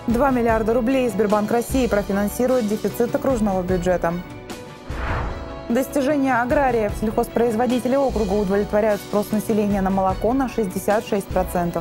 2 миллиарда рублей Сбербанк России профинансирует дефицит окружного бюджета. Достижения аграриев. Сельхозпроизводители округа удовлетворяют спрос населения на молоко на 66%.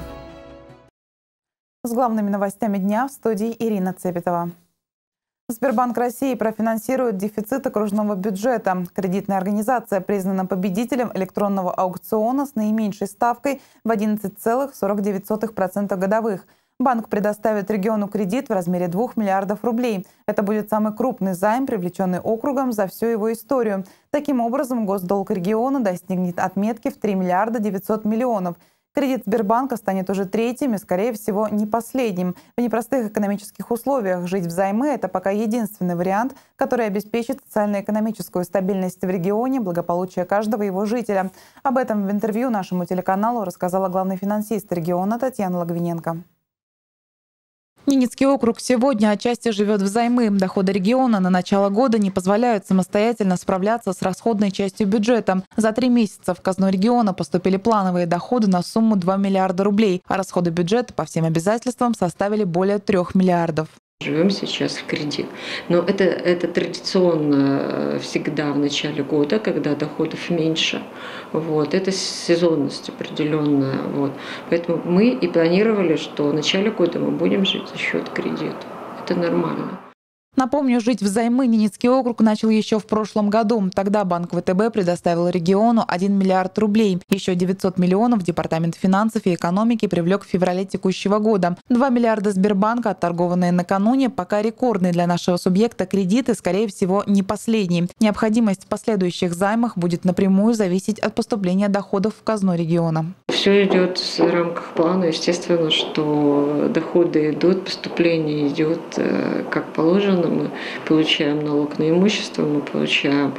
С главными новостями дня в студии Ирина Цепетова. Сбербанк России профинансирует дефицит окружного бюджета. Кредитная организация признана победителем электронного аукциона с наименьшей ставкой в 11,49% годовых. Банк предоставит региону кредит в размере 2 миллиардов рублей. Это будет самый крупный займ, привлеченный округом за всю его историю. Таким образом, госдолг региона достигнет отметки в 3 миллиарда 900 миллионов. Кредит Сбербанка станет уже третьим и, скорее всего, не последним. В непростых экономических условиях жить взаймы – это пока единственный вариант, который обеспечит социально-экономическую стабильность в регионе, благополучие каждого его жителя. Об этом в интервью нашему телеканалу рассказала главный финансист региона Татьяна Логвиненко. Ненецкий округ сегодня отчасти живет взаймы. Доходы региона на начало года не позволяют самостоятельно справляться с расходной частью бюджета. За 3 месяца в казну региона поступили плановые доходы на сумму 2 миллиарда рублей, а расходы бюджета по всем обязательствам составили более 3 миллиардов. Живем сейчас в кредит. Но это традиционно всегда в начале года, когда доходов меньше. Вот. Это сезонность определенная. Вот. Поэтому мы и планировали, что в начале года мы будем жить за счет кредита. Это нормально. Напомню, жить взаймы Ненецкий округ начал еще в прошлом году. Тогда Банк ВТБ предоставил региону 1 миллиард рублей. Еще 900 миллионов Департамент финансов и экономики привлек в феврале текущего года. 2 миллиарда Сбербанка, отторгованные накануне, пока рекордный для нашего субъекта кредит и, скорее всего, не последний. Необходимость в последующих займах будет напрямую зависеть от поступления доходов в казну региона. Все идет в рамках плана. Естественно, что доходы идут, поступление идет как положено. Мы получаем налог на имущество, мы получаем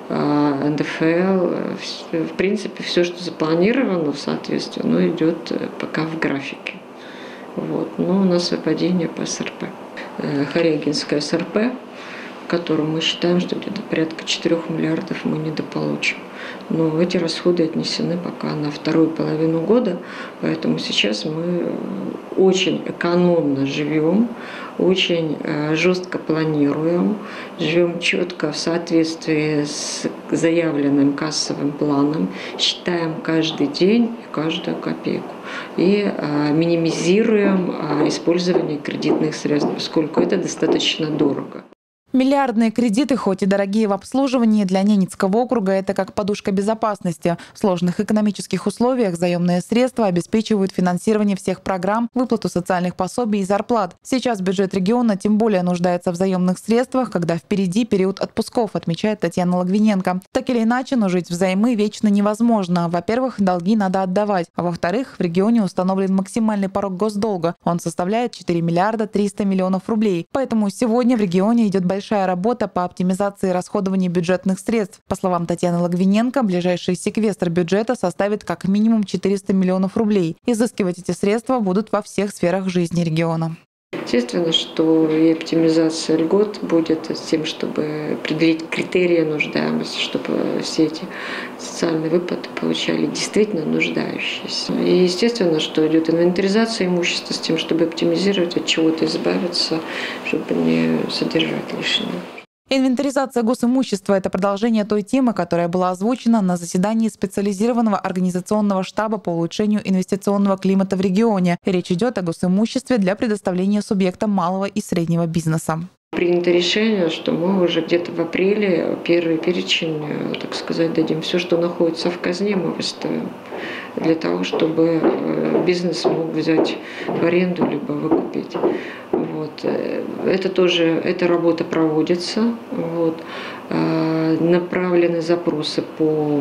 НДФЛ. В принципе, все, что запланировано в соответствии, оно идет пока в графике. Вот. Но у нас выпадение по СРП. Харягинская СРП, в котором мы считаем, что где-то порядка 4 миллиардов мы недополучим. Но эти расходы отнесены пока на вторую половину года, поэтому сейчас мы очень экономно живем, очень жестко планируем, живем четко в соответствии с заявленным кассовым планом, считаем каждый день и каждую копейку и минимизируем использование кредитных средств, поскольку это достаточно дорого. Миллиардные кредиты, хоть и дорогие в обслуживании, для Ненецкого округа это как подушка безопасности. В сложных экономических условиях заемные средства обеспечивают финансирование всех программ, выплату социальных пособий и зарплат. Сейчас бюджет региона тем более нуждается в заемных средствах, когда впереди период отпусков, отмечает Татьяна Логвиненко. Так или иначе, но жить взаймы вечно невозможно. Во-первых, долги надо отдавать. А во-вторых, в регионе установлен максимальный порог госдолга. Он составляет 4 миллиарда 300 миллионов рублей. Поэтому сегодня в регионе идет большая работа по оптимизации расходования бюджетных средств. По словам Татьяны Логвиненко, ближайший секвестр бюджета составит как минимум 400 миллионов рублей. Изыскивать эти средства будут во всех сферах жизни региона. Естественно, что и оптимизация льгот будет с тем, чтобы определить критерии нуждаемости, чтобы все эти социальные выплаты получали действительно нуждающиеся. И естественно, что идет инвентаризация имущества с тем, чтобы оптимизировать, от чего-то избавиться, чтобы не содержать лишнего. Инвентаризация госимущества – это продолжение той темы, которая была озвучена на заседании специализированного организационного штаба по улучшению инвестиционного климата в регионе. Речь идет о госимуществе для предоставления субъектам малого и среднего бизнеса. Принято решение, что мы уже где-то в апреле первый перечень, так сказать, дадим. Все, что находится в казне, мы выставим для того, чтобы бизнес мог взять в аренду либо выкупить. Вот. Эта работа проводится. Вот. Направлены запросы по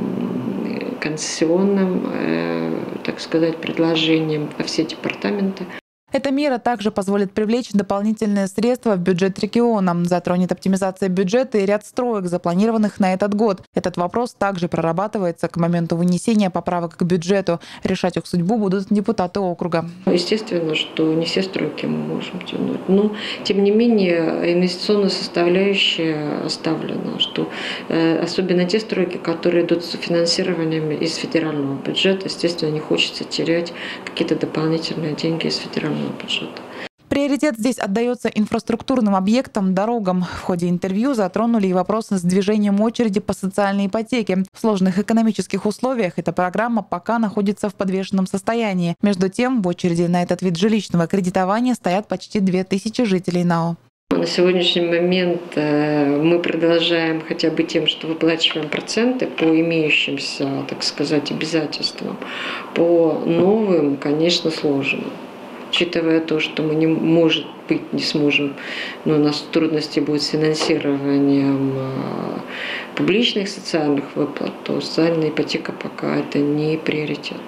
концессионным, так сказать, предложениям во все департаменты. Эта мера также позволит привлечь дополнительные средства в бюджет региона. Затронет оптимизация бюджета и ряд строек, запланированных на этот год. Этот вопрос также прорабатывается к моменту вынесения поправок к бюджету. Решать их судьбу будут депутаты округа. Естественно, что не все стройки мы можем тянуть. Но, тем не менее, инвестиционная составляющая оставлена. Что, особенно те стройки, которые идут с финансированием из федерального бюджета, естественно, не хочется терять какие-то дополнительные деньги из федерального бюджета. Приоритет здесь отдается инфраструктурным объектам, дорогам. В ходе интервью затронули и вопросы с движением очереди по социальной ипотеке. В сложных экономических условиях эта программа пока находится в подвешенном состоянии. Между тем, в очереди на этот вид жилищного кредитования стоят почти 2000 жителей НАО. На сегодняшний момент мы продолжаем хотя бы тем, что выплачиваем проценты по имеющимся, так сказать, обязательствам. По новым, конечно, сложно. Учитывая то, что мы, может быть, не сможем, но у нас трудности будут с финансированием публичных социальных выплат, то социальная ипотека пока это не приоритет.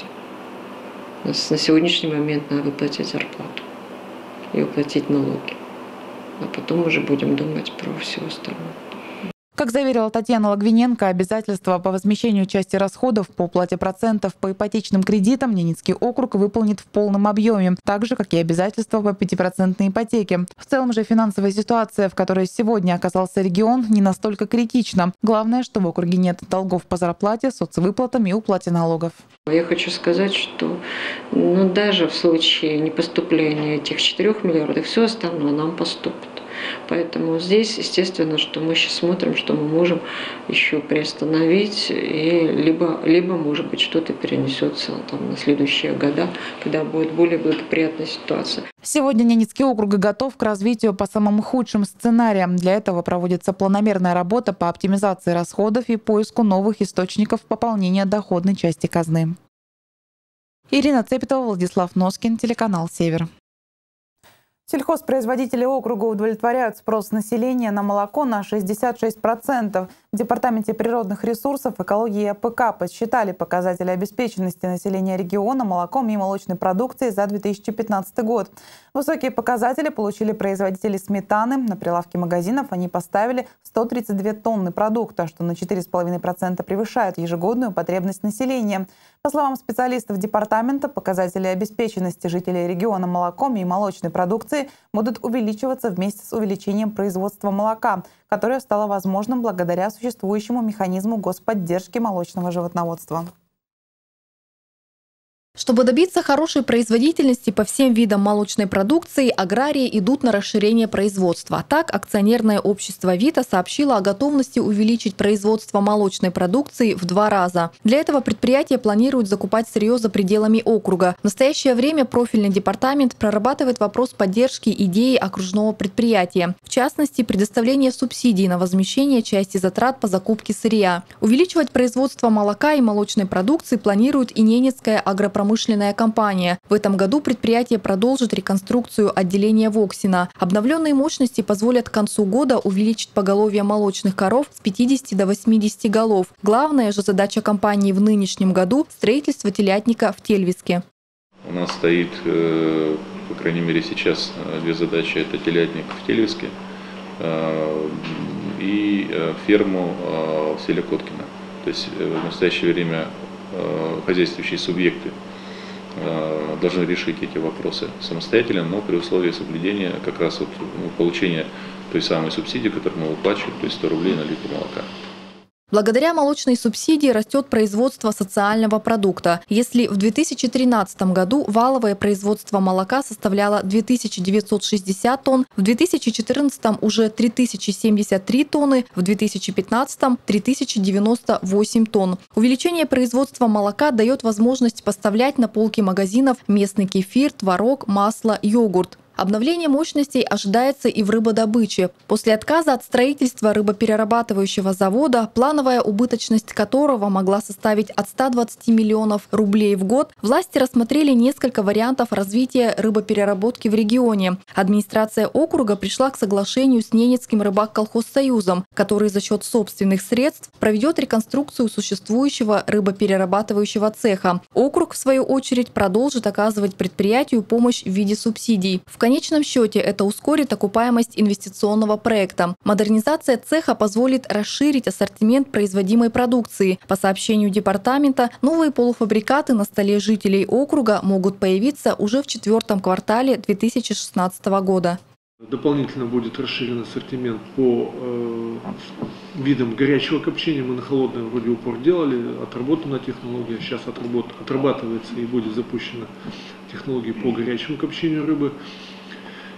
У нас на сегодняшний момент надо выплатить зарплату и уплатить налоги. А потом уже будем думать про все остальное. Как заверила Татьяна Логвиненко, обязательства по возмещению части расходов по уплате процентов по ипотечным кредитам Ненецкий округ выполнит в полном объеме, так же, как и обязательства по 5% ипотеке. В целом же финансовая ситуация, в которой сегодня оказался регион, не настолько критична. Главное, что в округе нет долгов по зарплате, соцвыплатам и уплате налогов. Я хочу сказать, что даже в случае непоступления этих 4 миллиардов, все остальное нам поступит. Поэтому здесь, естественно, что мы сейчас смотрим, что мы можем еще приостановить, и либо может быть, что-то перенесется на следующие года, когда будет более благоприятная ситуация. Сегодня Ненецкий округ готов к развитию по самым худшим сценариям. Для этого проводится планомерная работа по оптимизации расходов и поиску новых источников пополнения доходной части казны. Ирина Цепетова, Владислав Носкин, телеканал «Север». Сельхозпроизводители округа удовлетворяют спрос населения на молоко на 66%. В Департаменте природных ресурсов, экологии и АПК подсчитали показатели обеспеченности населения региона молоком и молочной продукцией за 2015 год. Высокие показатели получили производители сметаны. На прилавке магазинов они поставили 132 тонны продукта, что на 4,5% превышает ежегодную потребность населения. По словам специалистов департамента, показатели обеспеченности жителей региона молоком и молочной продукцией будут увеличиваться вместе с увеличением производства молока, которое стало возможным благодаря существующему механизму господдержки молочного животноводства. Чтобы добиться хорошей производительности по всем видам молочной продукции, аграрии идут на расширение производства. Так, акционерное общество «Вита» сообщило о готовности увеличить производство молочной продукции в 2 раза. Для этого предприятие планирует закупать сырье за пределами округа. В настоящее время профильный департамент прорабатывает вопрос поддержки идеи окружного предприятия. В частности, предоставление субсидий на возмещение части затрат по закупке сырья. Увеличивать производство молока и молочной продукции планирует и Ненецкая агропромышленная компания. В этом году предприятие продолжит реконструкцию отделения Воксина. Обновленные мощности позволят к концу года увеличить поголовье молочных коров с 50 до 80 голов. Главная же задача компании в нынешнем году – строительство телятника в Тельвиске. У нас стоит, по крайней мере сейчас, 2 задачи. Это телятник в Тельвиске и ферму в селе Коткино. То есть в настоящее время хозяйствующие субъекты должны решить эти вопросы самостоятельно, но при условии соблюдения как раз получения той самой субсидии, которую мы выплачиваем, то есть 100 рублей на литр молока. Благодаря молочной субсидии растет производство социального продукта. Если в 2013 году валовое производство молока составляло 2960 тонн, в 2014 уже 3073 тонны, в 2015 3098 тонн. Увеличение производства молока дает возможность поставлять на полки магазинов местный кефир, творог, масло, йогурт. Обновление мощностей ожидается и в рыбодобыче. После отказа от строительства рыбоперерабатывающего завода, плановая убыточность которого могла составить от 120 миллионов рублей в год, власти рассмотрели несколько вариантов развития рыбопереработки в регионе. Администрация округа пришла к соглашению с Ненецким рыбак-колхозсоюзом, который за счет собственных средств проведет реконструкцию существующего рыбоперерабатывающего цеха. Округ, в свою очередь, продолжит оказывать предприятию помощь в виде субсидий. В конечном счете это ускорит окупаемость инвестиционного проекта. Модернизация цеха позволит расширить ассортимент производимой продукции. По сообщению департамента, новые полуфабрикаты на столе жителей округа могут появиться уже в 4-м квартале 2016 года. Дополнительно будет расширен ассортимент по видам горячего копчения. Мы на холодное вроде упор делали, отработана технология. Сейчас отрабатывается и будет запущена технология по горячему копчению рыбы.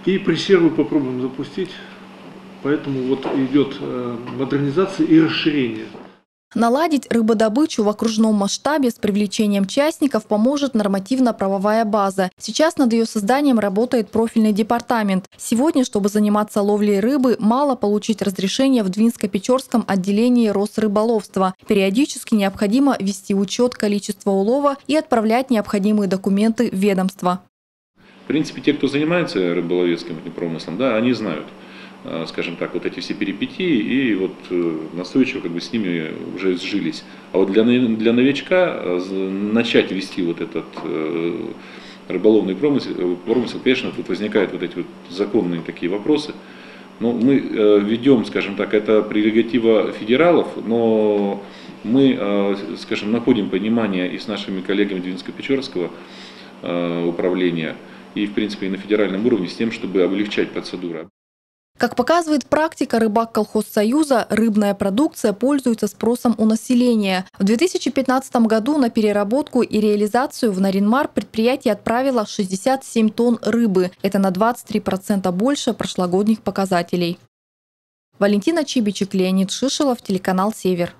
И пресервы попробуем запустить. Поэтому вот идет модернизация и расширение. Наладить рыбодобычу в окружном масштабе с привлечением частников поможет нормативно-правовая база. Сейчас над ее созданием работает профильный департамент. Сегодня, чтобы заниматься ловлей рыбы, мало получить разрешение в Двинско-Печорском отделении Росрыболовства. Периодически необходимо вести учет количества улова и отправлять необходимые документы в ведомство. В принципе, те, кто занимается рыболовецким промыслом, да, они знают, скажем так, вот эти все перипетии, и вот настойчиво как бы с ними уже сжились. А вот для новичка начать вести вот этот рыболовный промысел, конечно, тут возникают вот эти вот законные такие вопросы. Но мы ведем, скажем так, это прерогатива федералов, но мы, скажем, находим понимание и с нашими коллегами Двинско-Печорского управления, и, в принципе, и на федеральном уровне с тем, чтобы облегчать процедуру. Как показывает практика Рыбакколхозсоюза, рыбная продукция пользуется спросом у населения. В 2015 году на переработку и реализацию в Нарьян-Мар предприятие отправило 67 тонн рыбы. Это на 23% больше прошлогодних показателей. Валентина Чибичек, Леонид Шишелов, телеканал «Север».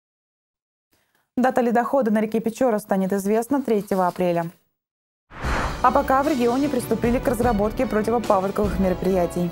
Дата ледохода на реке Печора станет известна 3 апреля. А пока в регионе приступили к разработке противопаводковых мероприятий.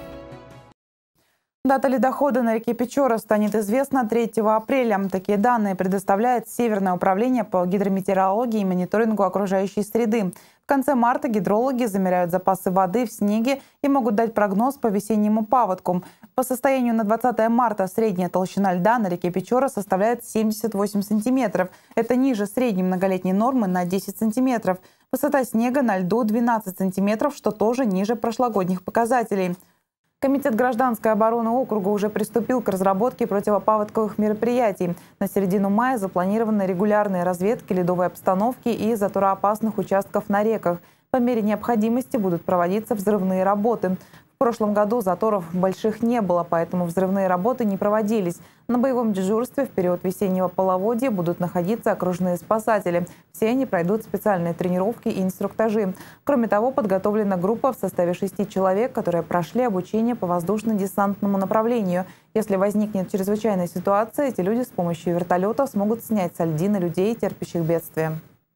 Дата ледохода на реке Печора станет известна 3 апреля. Такие данные предоставляет Северное управление по гидрометеорологии и мониторингу окружающей среды. В конце марта гидрологи замеряют запасы воды в снеге и могут дать прогноз по весеннему паводку. По состоянию на 20 марта средняя толщина льда на реке Печора составляет 78 сантиметров. Это ниже средней многолетней нормы на 10 сантиметров. Высота снега на льду 12 сантиметров, что тоже ниже прошлогодних показателей. Комитет гражданской обороны округа уже приступил к разработке противопаводковых мероприятий. На середину мая запланированы регулярные разведки ледовой обстановки и затороопасных участков на реках. По мере необходимости будут проводиться взрывные работы. В прошлом году заторов больших не было, поэтому взрывные работы не проводились. На боевом дежурстве в период весеннего половодья будут находиться окружные спасатели. Все они пройдут специальные тренировки и инструктажи. Кроме того, подготовлена группа в составе 6 человек, которые прошли обучение по воздушно-десантному направлению. Если возникнет чрезвычайная ситуация, эти люди с помощью вертолета смогут снять со льдины людей, терпящих бедствия.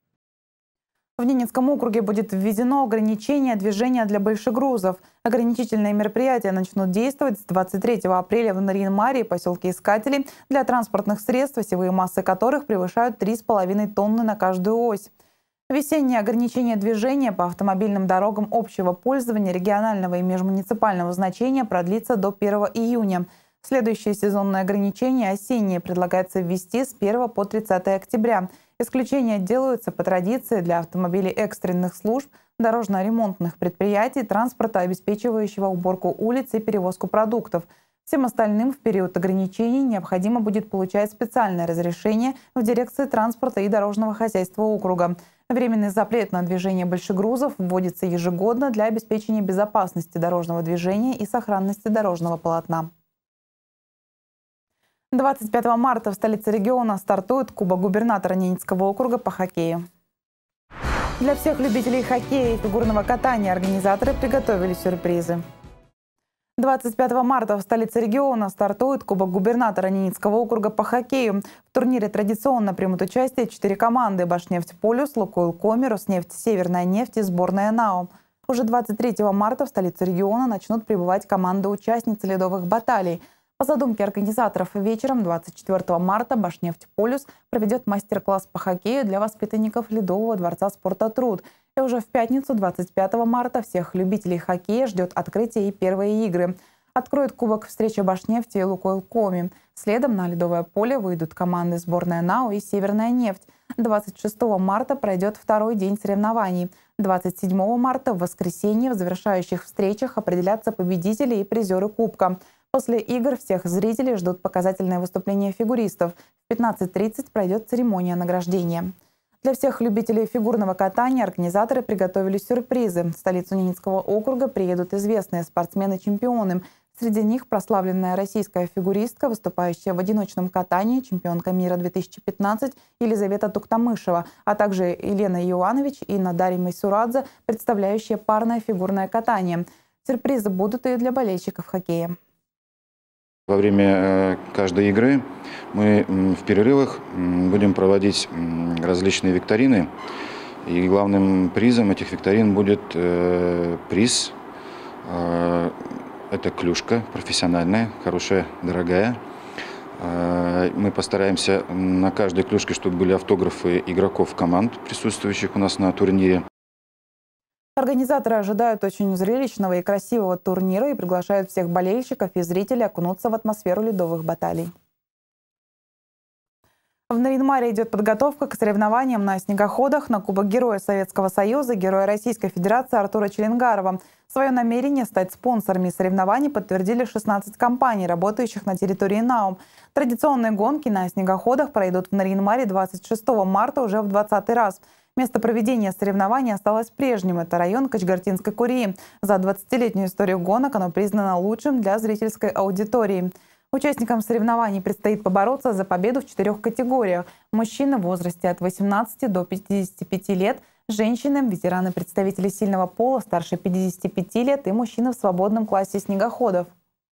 В Ненецком округе будет введено ограничение движения для большегрузов. Ограничительные мероприятия начнут действовать с 23 апреля в Нарьян-Маре и поселке Искателей для транспортных средств, осевые массы которых превышают 3,5 тонны на каждую ось. Весеннее ограничение движения по автомобильным дорогам общего пользования регионального и межмуниципального значения продлится до 1 июня. Следующее сезонное ограничение осеннее предлагается ввести с 1 по 30 октября. Исключения делаются по традиции для автомобилей экстренных служб, дорожно-ремонтных предприятий, транспорта, обеспечивающего уборку улиц и перевозку продуктов. Всем остальным в период ограничений необходимо будет получать специальное разрешение в дирекции транспорта и дорожного хозяйства округа. Временный запрет на движение большегрузов вводится ежегодно для обеспечения безопасности дорожного движения и сохранности дорожного полотна. 25 марта в столице региона стартует Кубок губернатора Ненецкого округа по хоккею. Для всех любителей хоккея и фигурного катания организаторы приготовили сюрпризы. 25 марта в столице региона стартует Кубок губернатора Ненецкого округа по хоккею. В турнире традиционно примут участие 4 команды: «Башнефть Полюс», «Лукойл Коми», «Роснефть Северная нефть» и сборная НАО. Уже 23 марта в столицу региона начнут прибывать команды-участницы ледовых баталий. По задумке организаторов, вечером 24 марта «Башнефть Полюс» проведет мастер-класс по хоккею для воспитанников Ледового дворца спорта «Труд». И уже в пятницу, 25 марта, всех любителей хоккея ждет открытие и первые игры. Откроет кубок встреча «Башнефти» и «Лукойл Коми». Следом на ледовое поле выйдут команды сборная НАО и «Северная нефть». 26 марта пройдет второй день соревнований. 27 марта в воскресенье в завершающих встречах определятся победители и призеры кубка. После игр всех зрителей ждут показательные выступления фигуристов. В 15:30 пройдет церемония награждения. Для всех любителей фигурного катания организаторы приготовили сюрпризы. В столицу Ненецкого округа приедут известные спортсмены-чемпионы. Среди них прославленная российская фигуристка, выступающая в одиночном катании, чемпионка мира 2015 Елизавета Туктамышева, а также Елена Иоанович и Надария Майсурадзе, представляющие парное фигурное катание. Сюрпризы будут и для болельщиков хоккея. Во время каждой игры мы в перерывах будем проводить различные викторины. И главным призом этих викторин будет приз. Это клюшка профессиональная, хорошая, дорогая. Мы постараемся на каждой клюшке, чтобы были автографы игроков команд, присутствующих у нас на турнире. Организаторы ожидают очень зрелищного и красивого турнира и приглашают всех болельщиков и зрителей окунуться в атмосферу ледовых баталий. В Нарьян-Маре идет подготовка к соревнованиям на снегоходах на Кубок Героя Советского Союза, Героя Российской Федерации Артура Челенгарова. Свое намерение стать спонсорами соревнований подтвердили 16 компаний, работающих на территории НАУМ. Традиционные гонки на снегоходах пройдут в Нарьян-Маре 26 марта уже в 20-й раз. Место проведения соревнований осталось прежним. Это район Качгартинской Курии. За 20-летнюю историю гонок оно признано лучшим для зрительской аудитории. Участникам соревнований предстоит побороться за победу в 4 категориях. Мужчины в возрасте от 18 до 55 лет, женщины, ветераны, представители сильного пола старше 55 лет и мужчины в свободном классе снегоходов.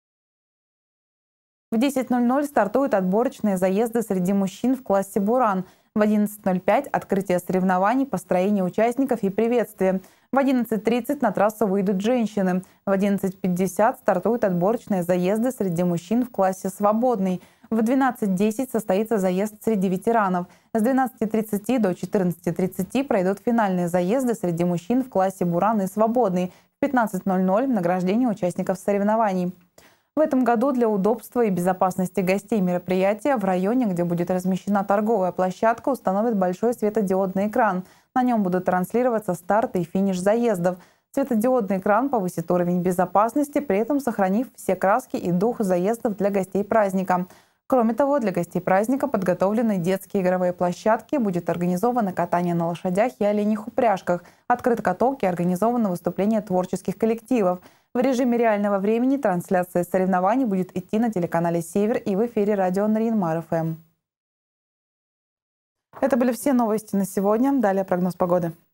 В 10:00 стартуют отборочные заезды среди мужчин в классе «Буран». В 11:05 открытие соревнований, построение участников и приветствие. В 11:30 на трассу выйдут женщины. В 11:50 стартуют отборочные заезды среди мужчин в классе «Свободный». В 12:10 состоится заезд среди ветеранов. С 12:30 до 14:30 пройдут финальные заезды среди мужчин в классе «Буран» и «Свободный». В 15:00 награждение участников соревнований. В этом году для удобства и безопасности гостей мероприятия в районе, где будет размещена торговая площадка, установят большой светодиодный экран. На нем будут транслироваться старт и финиш заездов. Светодиодный экран повысит уровень безопасности, при этом сохранив все краски и дух заездов для гостей праздника. Кроме того, для гостей праздника подготовлены детские игровые площадки, будет организовано катание на лошадях и оленьих упряжках, открыт каток и организовано выступление творческих коллективов. В режиме реального времени трансляция соревнований будет идти на телеканале «Север» и в эфире радио Нарьян-Мар ФМ. Это были все новости на сегодня. Далее прогноз погоды.